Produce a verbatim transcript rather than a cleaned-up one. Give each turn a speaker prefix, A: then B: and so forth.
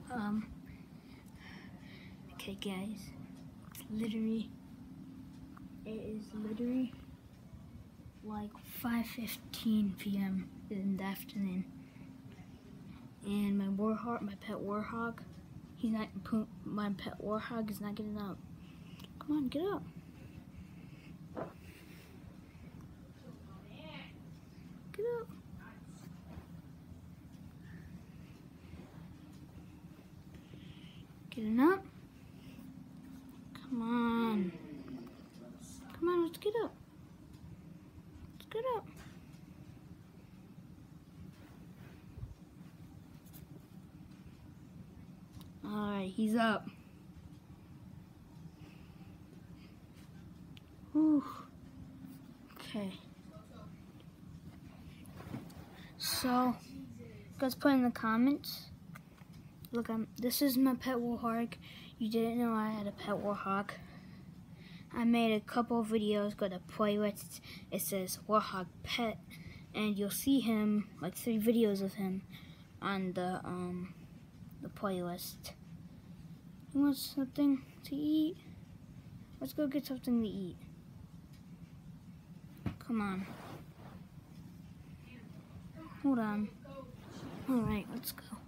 A: Um, okay guys, it's literally, it is literally like five fifteen p m in the afternoon. And my warthog, my pet warthog, he's not, my pet warthog is not getting up. Come on, get up. Get up. Getting up. Come on. Come on, let's get up. Let's get up. Alright, he's up. Whew. Okay. So, guys, put in the comments. Look, I'm, this is my pet warthog. You didn't know I had a pet warthog. I made a couple of videos, go to playlist. It says warthog pet, and you'll see him, like three videos of him on the um the playlist. You want something to eat? Let's go get something to eat. Come on. Hold on. Alright, let's go.